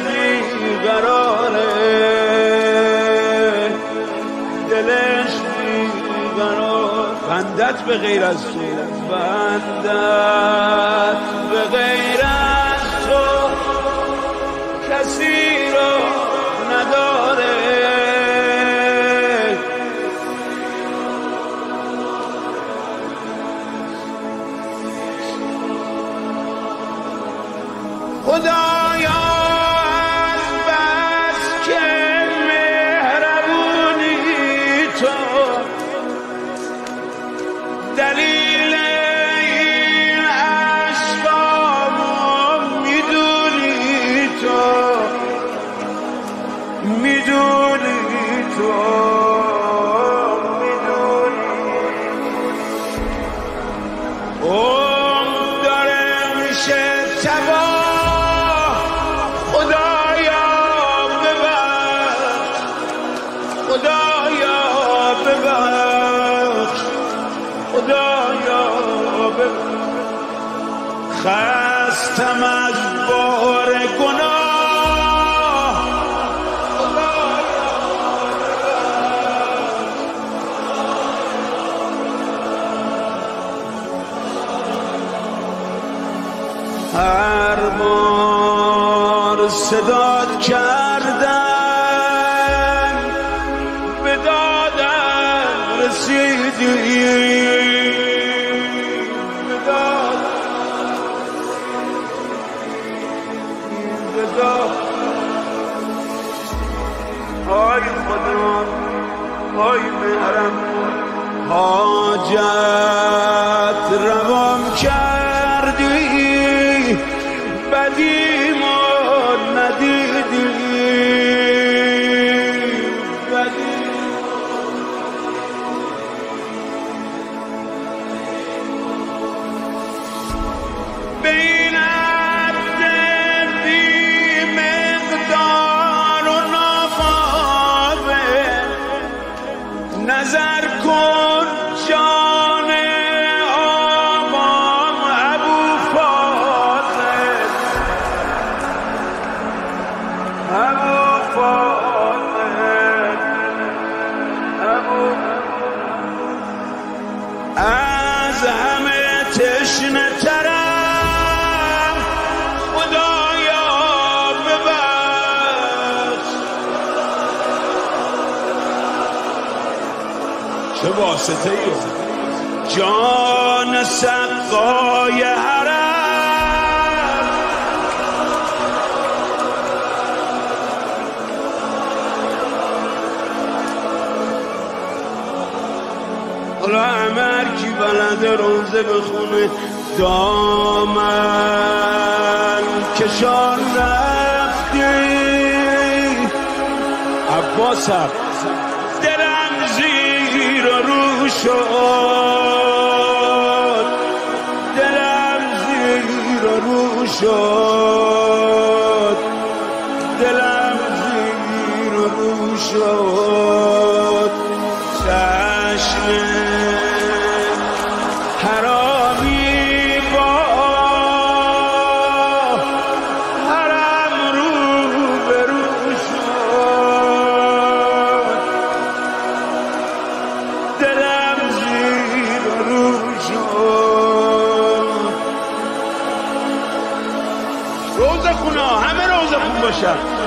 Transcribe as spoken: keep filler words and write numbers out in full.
بیقراره، دلش بیقرار. بندت به غیر از تو، بندت به غیر از تو کسی رو نداره. خدایا از بس که مهربونی تو، دلیل این عشقامو میدونی تو، میدونی تو، میدونی. اوم داره میشه تباه، خدایا ببخش، خدایا ببخش، خدایا ببخش. خستم از بار گناه، خدایا هر بار صدات کردم به دادم رسیدی، به دادم، به دادم. آی خدا، آی مهرم، حاجت روام کردی، بدیمو ندیدی، به این عبد بی مقدار و نافاوه نظر کن جان آقام ابو فاضل، ابو فاضل، ابو از همه تشنه ترم، خدایا ببخش. چه واسطه ای جان سقای حرم، حالا عمر کی بلده روزه بخونه، دامن کشان رفتی عباسم، دلم زیر و رو شد، دلم زیر و رو شد، دلم زیر و رو شد. چشم حرامی با حرم رو به رو شد، دلم زیر و رو شد. روزه خونا همه روزه خون باشن.